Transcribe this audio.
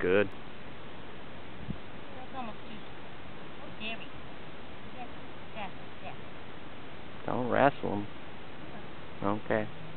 good. That's almost too scary. Yes, yes, yes. Don't wrestle them. Okay.